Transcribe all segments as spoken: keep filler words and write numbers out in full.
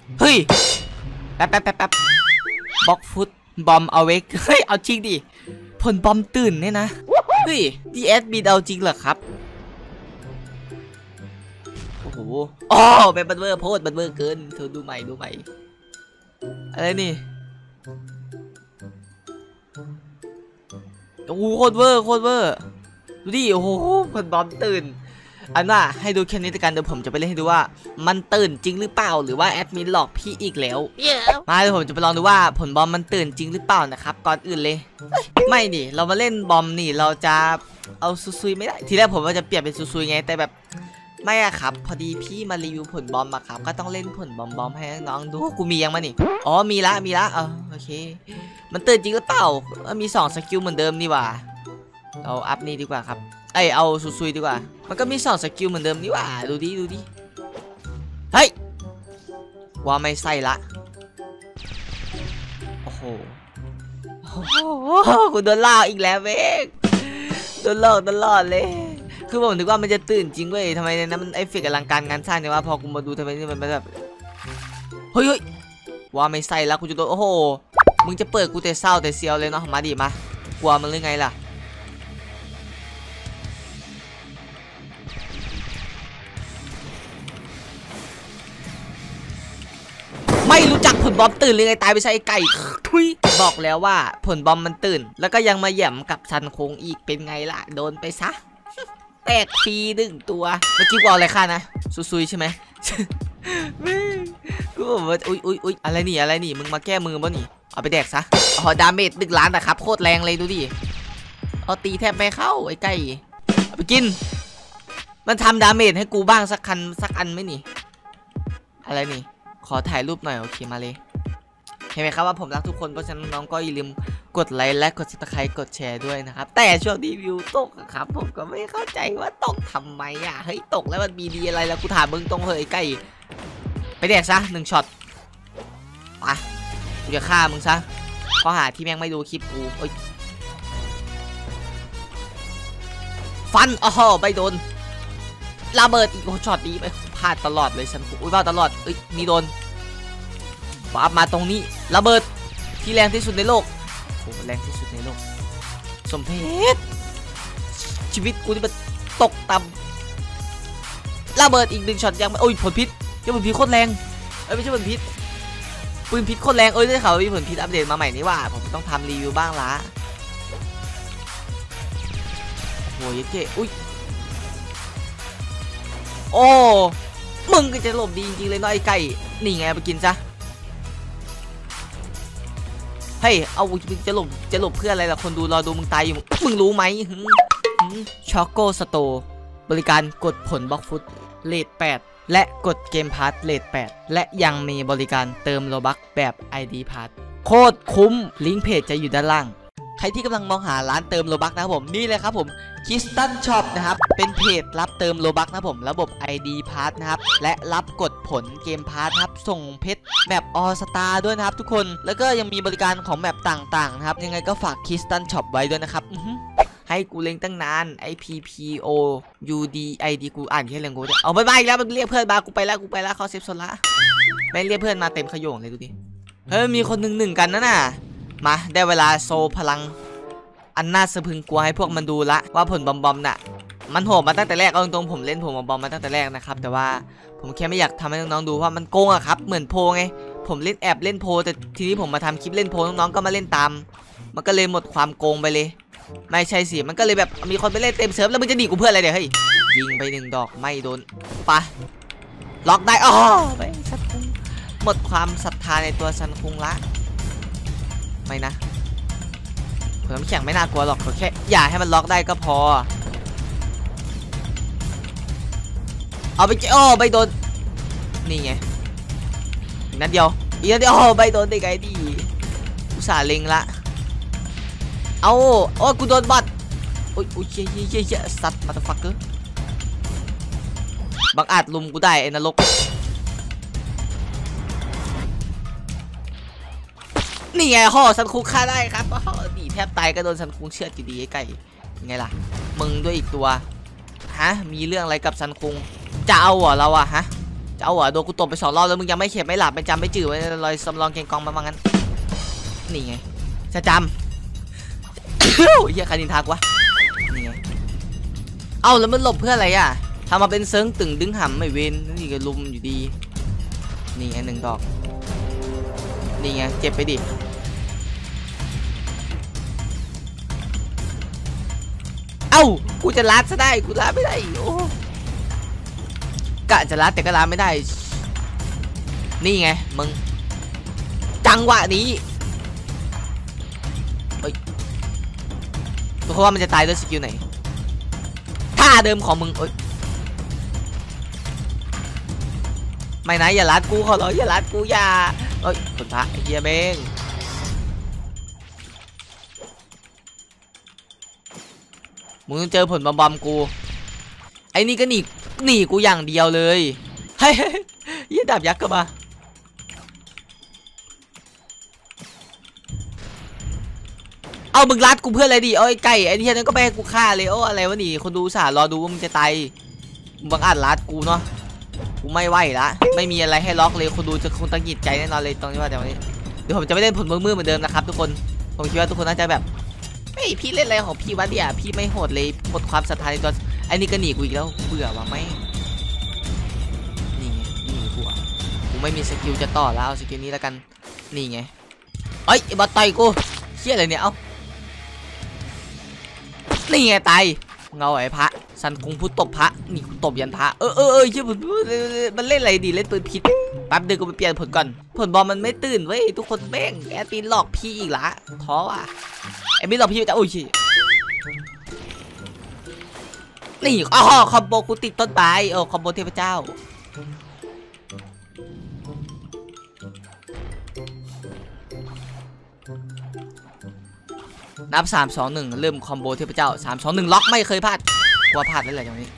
เฮ้ยแป๊บแป๊บแป๊บแป๊บบล็อกฟุตบอมเอาเวกเฮ้ยเอาจริงดิผลบอมตื่นเนี่ยนะเฮ้ยดีเอสบีเอาจริงเหรอครับโอ้โหอ๋อเป็นบันเวอร์โพสบันเวอร์เกินเธอดูใหม่ดูใหม่อะไรนี่โอ้โหโคตรเวอร์โคตรเวอร์ดูดิโอ้โหผลบอมตื่นอันว่าให้ดูแค่นี้กันเดี๋ยวผมจะไปเล่นให้ดูว่ามันตื่นจริงหรือเปล่าหรือว่าแอดมินหลอกพี่อีกแล้ว yeah. มาเดี๋ยวผมจะไปลองดูว่าผลบอมมันตื่นจริงหรือเปล่านะครับก่อนอื่นเลยไม่ดิเรามาเล่นบอมนี่เราจะเอาซุยๆไม่ได้ทีแรกผมว่าจะเปลี่ยนเป็นซุยๆไงแต่แบบไม่อะครับพอดีพี่มารีวิวผลบอมอะครับก็ต้องเล่นผลบอมบอมให้น้องดูกูมียังมานี่อ๋อมีละมีละเออโอเคมันตื่นจริงหรือเปล่ามีสองสกิลเหมือนเดิมนี่หว่าเราอัพนี่ดีกว่าครับไอเอาซุยๆดีกว่ามันก็มีสองสกิลเหมือนเดิมนี่หว่าดูดิดูดิเฮ้ยว่าไม่ใส่ละโอ้โหโอ้โหกูโดนล่าอีกแล้วเว้ยโดนหลอกตลอดเลยคือผมนึกว่ามันจะตื่นจริงเว้ยทำไมเนี่ยมันไอเฟกอลังการงานสร้างเนี่ยว่าพอกูมาดูทำไมนี่มันแบบเฮ้ยเฮ้ยว่าไม่ใส่ละกูจะโดนโอ้โหมึงจะเปิดกูแต่เศร้าแต่เซียวเลยเนาะมาดิมากลัวมันหรือไงล่ะไม่รู้จักผลบอมตื่นเลยไงตายไปใช้ไก่ทุยบอกแล้วว่าผลบอมมันตื่นแล้วก็ยังมาแย่มกับชันโค้งอีกเป็นไงล่ะโดนไปซะแตกฟรีหนึ่งตัวเมื่อกี้กูเอาอะไรค่านะซุยๆใช่ไหมกูบอกว่าอุ้ยอุ้ยอุ้ยอะไรนี่อะไรนี่มึงมาแก้มือป่ะนี่เอาไปแดกซะอ๋อดาเมจหนึ่งล้านนะครับโคตรแรงเลยดูดิเอาตีแทบไม่เข้าไอ้ไก่เอาไปกินมันทำดาเมจให้กูบ้างสักคันสักอันไหมนี่อะไรนี่ขอถ่ายรูปหน่อยโอเคมาเลยเห็นไหมครับว่าผมรักทุกคนเพราะฉะนั้นน้องก็อย่าลืมกดไลค์และกดซับสไครต์กดแชร์ด้วยนะครับแต่ช่วงนี้วิวตกครับผมก็ไม่เข้าใจว่าตกทำไมอ่ะเฮ้ยตกแล้วมันมีดีอะไรแล้วกูถามมึงตรงเฮ้ยใกล้ไปแดกซะหนึ่งช็อตไปกูจะฆ่ามึงซะข้อหาที่แม่งไม่ดูคลิปกูเอ้ยฟันอ๋อไม่โดนระเบิดอีกโอ้ช็อตดีไปพลาดตลอดเลยฉันอุ้ยบ้าตลอดเอ้ยนี่โดนปั๊บมาตรงนี้ระเบิดที่แรงที่สุดในโลกโอ้แรงที่สุดในโลกสมเพชชีวิตกูนี่มันตกต่ำระเบิดอีกหนึ่งช็อตยังไม่โอ้ยผลพิษยังผลพิษโคตรแรงเอ้ยไม่ใช่ผลพิษปืนพิษโคตรแรงเอ้ยได้ข่าวว่ามีผลพิษอัปเดตมาใหม่นี่ว่าผมต้องทำรีวิวบ้างละโอ้ยเจ๊อุ้ยโอ้มึงก็จะหลบดีจริงๆเลยน้อยไก่นี่ไงไปกินซะเฮ้ยเอาจะหลบจะหลบเพื่ออะไรล่ะคนดูรอดูมึงตายอยู่มึงรู้ไหมช็อกโกสโตบริการกดผลบล็อกฟุตเลทแปดและกดเกมพาร์ทเลทแปดและยังมีบริการเติมโลบัคแบบ ไอ ดี พาร์ทโคตรคุ้มลิงก์เพจจะอยู่ด้านล่างใครที่กำลังมองหาร้านเติมโลบัคนะครับผมนี่เลยครับผมคิสตันช็อปนะครับเป็นเพจรับเติมโลบัคนะผมระบบ ไอ ดี พาร์ทนะครับและรับกดผลเกมพาร์ทครับส่งเพชรแบบออสตาด้วยนะครับทุกคนแล้วก็ยังมีบริการของแบบต่างๆนะครับยังไงก็ฝากคิสตันช็อปไว้ด้วยนะครับให้กูเล็งตั้งนานไอ พี พี โอ ยู ดี ไอ ดี กูอ่านแค่เรื่องกูเอาไปไปอีกแล้วมันเรียกเพื่อนมากูไปแล้วกูไปแล้วเขาเซฟโซนละไม่เรียกเพื่อนมาเต็มขโยงเลยดูดิเฮ้ยมีคนหนึ่งหนึ่งกันนะน่ะมาได้เวลาโซพลังอันน่าสะพึงกลัวให้พวกมันดูละว่าผลบอมบอมน่ะมันโหดมาตั้งแต่แรกเอาตรงๆผมเล่นผลบอมบอมมาตั้งแต่แรกนะครับแต่ว่าผมแค่ไม่อยากทำให้น้องๆดูว่ามันโกงอะครับเหมือนโพไงผมเล่นแอบเล่นโพแต่ทีนี้ผมมาทำคลิปเล่นโพน้องๆก็มาเล่นตามมันก็เลยหมดความโกงไปเลยไม่ใช่สิมันก็เลยแบบมีคนไปเล่นเต็มเซิร์ฟแล้วมึงจะดีกูเพื่ออะไรเดี๋ยวเฮ้ยยิงไปหนึ่งดอกไม่โดนปะล็อกได้อ๋อไปสัตว์หมดความศรัทธาในตัวซันคุงละไม่นะผมน้ำแข็งไม่น่ากลัวหรอกแค่อย่าให้มันล็อกได้ก็พอเอาไปโอ้ใบโดนนี่ไงนัดเดียวอีกนัดเดียวโอ้ใบโดนได้ไงดีอุตส่าห์เล็งละเอาโอ้กูโดนบอทโอ้ยโอ้ยเชี่ยเชี่ยเชี่ยสัตว์มาตะฟักเกอร์บังอาจลุมกูได้ไอ้นรกนี่ไงห่อซันคุงฆ่าได้ครับห่อดีแทบตายก็โดนซันคุงเชือดอยู่ดีไอ้ไก่ยังไงล่ะมึงด้วยอีกตัวฮะมีเรื่องอะไรกับซันคุงจะเอาเหรอเราอะฮะจะเอาหัวโดนกูตบไปสองรอบแล้วมึงยังไม่เข็ดไม่หลับไม่จำไม่จืดไว้ลอยสำรองเกงกองมาว่างั้นนี่ไงจะจำเฮียคารินทักวะนี่ไงเอาแล้วมันหลบเพื่ออะไรอ่ะทำมาเป็นเซิร์งตึงดึงหำไม่เว้นนี่ก็ลุมอยู่ดีนี่ไงหนึ่งดอกนี่ไงเจ็บไปดิเอ้ากูจะลัดซะได้กูลัดไม่ได้โอ้กะจะลัดแต่ก็ลัดไม่ได้นี่ไงมึงจังหวะนี้เฮ้ยเพราะว่ามันจะตายด้วยสกิลไหนท่าเดิมของมึงเอ้ยไม่นะอย่าลัดกูขอร้องอย่าลัดกูอย่าเอ้ยคนพระไอ้เหี้ยเบ้งมึงต้องเจอผลบอมบอมกูไอ้นี่ก็หนีหนีกูอย่างเดียวเลยเฮ้ยยี่ดาบยักษ์ก็มาเอามึงรัดกูเพื่ออะไรดิเอ้ยไก่ไอ้ที่นั้นก็ไปให้กูฆ่าเลยโอ้อะไรวะนี่คนดูสารอดูว่ามึงจะตายมึงบังอาจรัดกูเนาะกูไม่ไหวละไม่มีอะไรให้ล็อกเลยคนดูจะคงตังหิดใจแน่นอนเลยตรงนี้ว่าเดี๋ยวนี้เดี๋ยวผมจะไม่เล่นผลมือมือเหมือนเดิมนะครับทุกคนผมคิดว่าทุกคนน่าจะแบบเฮ้ยพี่เล่นอะไรของพี่วะเนี่ยพี่ไม่โหดเลยหมดความศรัทธาในตัวไอ้นี่ก็หนีกูอีกแล้วเบื่อว่ะไม่นี่ไงนี่กูอ่ะกูไม่มีสกิลจะต่อแล้วเอาสกิลนี้แล้วกันนี่ไงเอ้ยบอลต่อยกูเชี่ยอะไรเนี่ยเอ้านี่ไงตายเงาไอ้พระสันคงพูดตบพระนี่ตบยันพระเออเออเออเชื่อผมมันเล่นอะไรดีเล่นปืนพิษแป๊บเดียวกูไปเปลี่ยนผลก่อนผลบอลมันไม่ตื่นเว้ยทุกคนแม่งแอดมินหลอกพี่อีกละท้อว่ะแอดมินหลอกพี่จะโอ้ยนี่อ๋อคอมโบกูติดต้นไม้โอ้คอมโบเทพเจ้านับสามสองหนึ่งเริ่มคอมโบเทพเจ้าสามสองหนึ่งล็อกไม่เคยพลาดกลัวพลาดได้เลยอย่างนี้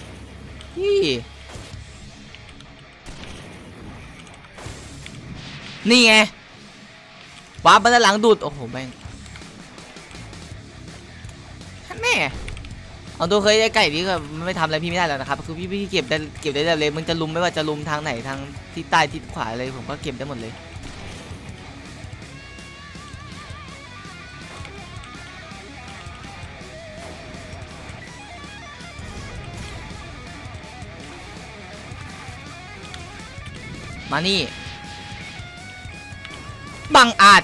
นี่ไงวาร์ปมาด้านหลังดูดโอ้โหแม่งแม่เอาตัวเคยได้ไก่นี่ก็ไม่ทำอะไรพี่ไม่ได้แล้วนะครับคือพี่พี่เก็บได้เก็บได้เลยมึงจะลุมไม่ว่าจะลุมทางไหนทางที่ใต้ที่ขวาเลยผมก็เก็บได้หมดเลยมานี่บังอาจ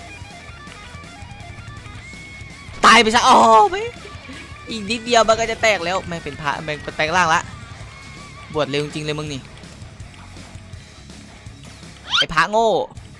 ตายไปซะอ๋อไม่อีกนิดเดียวมันก็จะแตกแล้วไม่เป็นพระแบ่งแตกล่างละบวชเร็วจริงเลยมึงนี่ไอ้พระโง่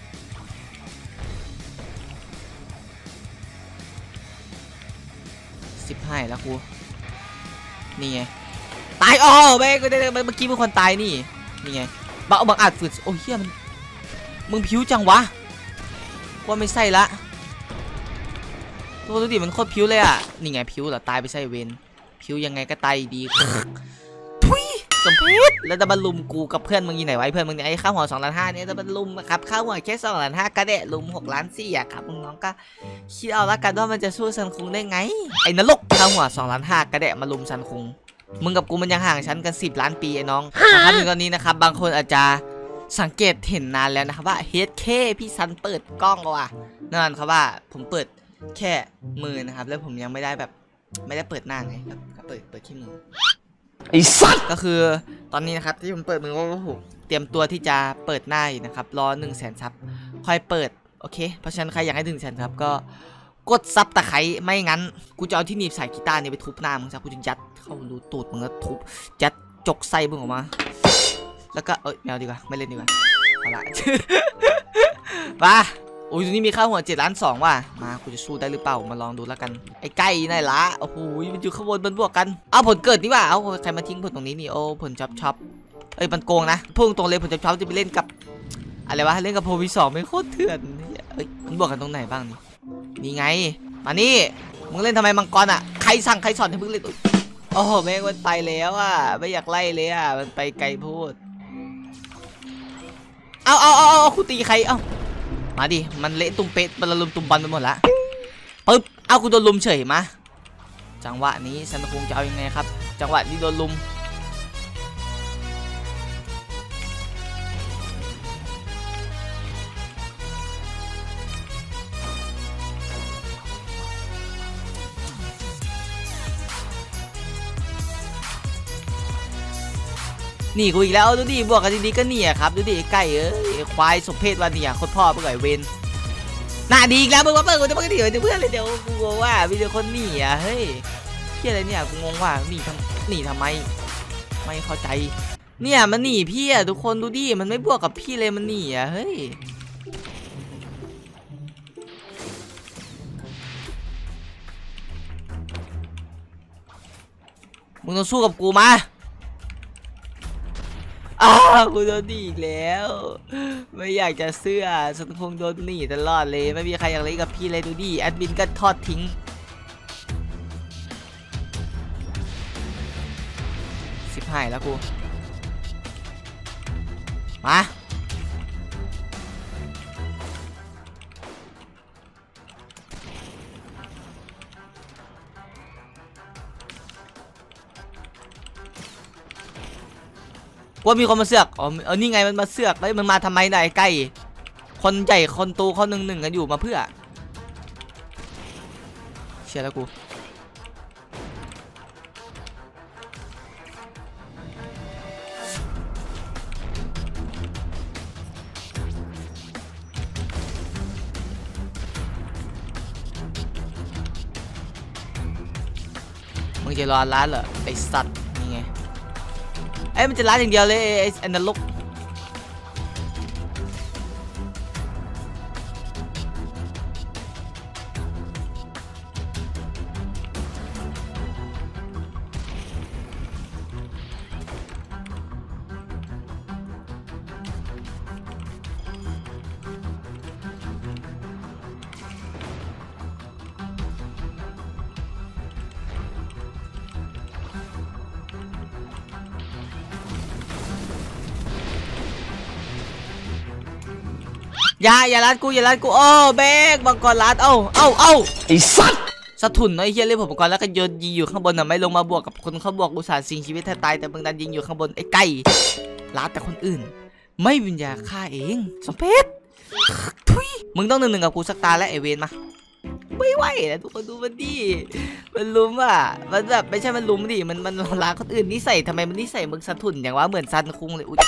สิบห้าแล้วกูนี่ไงตายอ๋อแม่ก็ได้เมื่อกี้มึงคนตายนี่นี่ไงบังบังอาจฝืนโอ้ยเฮียมันมึงผิวจังวะว่าไม่ใช่ละตัวดูดิมันโคตรผิวเลยอ่ะนี่ไงผิวเหรอตายไปใช่เวนผิวยังไงก็ตายดีทุยสมเพชแล้วจะบรรลุมกูกับเพื่อนมึงยี่ไหนไว้เพื่อนมึงเนี่ยไอ้ข้าวหัวสองล้านห้าเนี่ยจะบรรลุมนะครับข้าวหัวแค่สองล้านห้ากระเดะลุมหกล้านสี่อ่ะครับมึงน้องก็คิดเอาละกันว่ามันจะสู้ซันคุงได้ไงไอ้นรกข้าวหัวสองล้านห้ากระเดะมาลุมซันคุงมึงกับกูมันยังห่างชั้นกันสิบล้านปีไอ้น้องนะครับถึงตอนนี้นะครับบางคนอาจจะสังเกตเห็นนานแล้วนะครับว่า เอช เค พี่ซันเปิดกล้องว่ะนั่นครับว่าผมเปิดแค่มือนะครับแล้วผมยังไม่ได้แบบไม่ได้เปิดหน้าไงก็เปิดเปิดแค่มือไอ้สัตว์ก็คือตอนนี้นะครับที่ผมเปิดมือก็ผมเตรียมตัวที่จะเปิดหน้าอยู่นะครับรอหนึ่งแสนซับค่อยเปิดโอเคเพราะฉะนั้นใครอยากให้ถึงแสนซับก็กดซับตะไคร้ไม่งั้นกูจะเอาที่หนีบสายกีตาร์นี่ไปทุบหน้ามึงซะกูจะยัดเข้าดูตูดมึงแล้วทุบยัดจกไส้มึงออกมาแล้วก็เอ้ยแมวดีกว่าไม่เล่นดีกว่าเอาละมาโอ้ยตรงนี้มีข้าวหัวเจ็ดล้านสองว่ะมากูจะสู้ได้หรือเปล่ามาลองดูแล้วกันไอ้ไก่ไหนละโอ้โหมันอยู่ข้างบนบนบวกกันเอาผลเกิดนี่ว่าเอาใครมาทิ้งผลตรงนี้นี่โอ้ผลช็อปช็อปเอ้ยมันโกงนะพุ่งตรงเลยผลช็อปช็อปจะไปเล่นกับอะไรวะเล่นกับโพวิสองไม่โคตรเถื่อนเอ้ยมันบวกกันตรงไหนบ้างนี่นี่ไงมานี่มึงเล่นทำไมมังกรอ่ะใครสั่งใครสอนให้มึงเล่นโอ้โหแม่งมันไปแล้วอ่ะไม่อยากไล่เลยอ่ะมันไปไกลพูดเอาเอาเอาเอาคุณตีใครเอามาดิมันเละตุ้มเป็ดมันละลุมตุ้มบอลไปหมดละปึ๊บเอาคุณโดนลุมเฉยมาจังหวะนี้ซันคงจะเอายังไงครับจังหวะนี้โดนลุมหนีกูอีกแล้วดูดิบวกกันดีๆก็หนีครับดูดิไก่เอ้ยควายสมเพศวันเนี่ยโคตรพ่อเพื่อนเวนหน้าดีอีกแล้วมึงมาเปิดกูจะมาหนีเดี๋ยวเพื่อนเลยเดี๋ยวกูกลัวว่ามีแต่คนหนีอ่ะเฮ้ยพี่อะไรเนี่ยกูงงว่าหนีทำหนีทำไมไม่เข้าใจเนี่ยมันหนีพี่อ่ะทุกคนดูดิมันไม่บวกกับพี่เลยมันหนีอ่ะเฮ้ยมึงต้องสู้กับกูมาอ้าวกูโดนหนีอีกแล้วไม่อยากจะเสื้อฉันคงโดนหนีตลอดเลยไม่มีใครอยากเล่นกับพี่เลยดูดิแอดมินก็ทอดทิ้งสิบหายแล้วกูมาว่ามีคนมาเสือกอ๋อเออนี่ไงมันมาเสือกแล้วมันมาทำไมไหนใกล้คนใหญ่คนโตเขาหนึ่งหนึ่งกันอยู่มาเพื่อเชื่อแล้วกูมึงจะรอร้านเหรอไอสัตว์นี่ไงไอ้มันจะร้านอย่างเดียวเลยไอ้ไอ้นรกอย่าอย่ารัดกูอย่ารัดกูโอ้เบกบังกรรัดเอ้าเอ้าเอ้าไอ้สัตว์สะทุนไอ้เหี้ยเล่นผมบังกรแล้วก็โยนยิงอยู่ข้างบนน่ะไม่ลงมาบวกกับคนเขาบวกอุตส่าห์สิงชีวิตแทบตายแต่มึงดันยิงอยู่ข้างบนไอ้ไก่รัดแต่คนอื่นไม่วิญญาฆ่าเองสมเพชทุยมึงต้องหนึ่งหนึ่งกับกูสักตาและไอเวนมาไม่ไหวนะทุกคนดูมันดิมันลุมอ่ะมันแบบไม่ใช่มันลุมดิมันมันรักคนอื่นนิสัยทำไมมันนิสัยมึงสะทุนอย่างว่าเหมือนซันคุงเลยอุ๊ย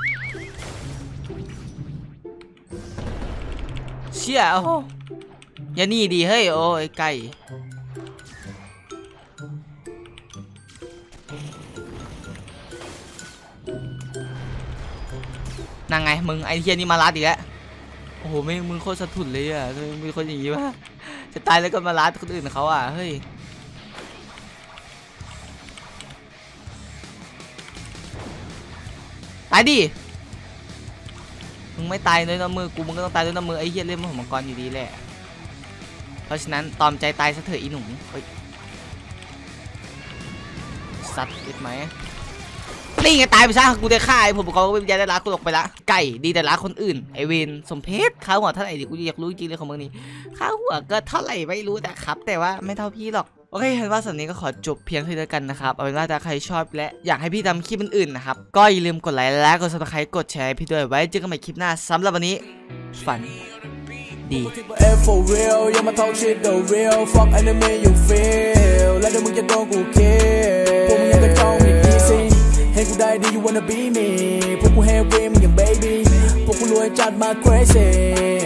เชี่ยโอ้ยานี่ดีเฮ้ยโอ้ยไก่นั่งไงมึงไอเทียนี่มาลัดอีกแล้วโอ้โหไม่มึงโคตรสะทุนเลยอ่ะมีคนอย่างนี้ป่ะจะตายแล้วก็มาลัดคนอื่นเขาอ่ะเฮ้ยตายดิมึงไม่ตายด้วยน้ำมือกูมึงก็ต้องตายด้วยน้ำมือไอ้เหี้ยเล่นมันมังกรอยู่ดีแหละเพราะฉะนั้นตอมใจตายซะเถอะอีหนุ่มเฮ้ยสัตว์เด็ดไหมนี่ไงตายไปซะกูได้ฆ่าไอ้ผมเขาไม่ได้รักกูออกไปละไก่ดีแต่รักคนอื่นไอเวนสมเพชข้าวหัวเท่าไหร่ดิกูอยากรู้จริงเลยของมึงนี่ข้าวหัวก็เท่าไหร่ไม่รู้แต่ครับแต่ว่าไม่เท่าพี่หรอกโอเคเห็นว่าสัปดาห์นี้ก็ขอจบเพียงเท่านี้กันนะครับเอาเป็นว่าถ้าใครชอบและอยากให้พี่ทำคลิปอื่นๆนะครับก็อย่าลืมกดไลค์และกดซับสไครต์กดแชร์พี่ด้วยไว้เจอกันใหม่คลิปหน้าสำหรับวันนี้ฝันดีอย่ามาทอกชิด the real fuck enemy you feel และเดี๋ยวมึงจะโดนกูคิดพวกมึงยังกระจอกไม่ดีสิให้กูได้ดี you wanna be me พวกกู have dream อย่าง baby พวกกูรวยจัดมา crazy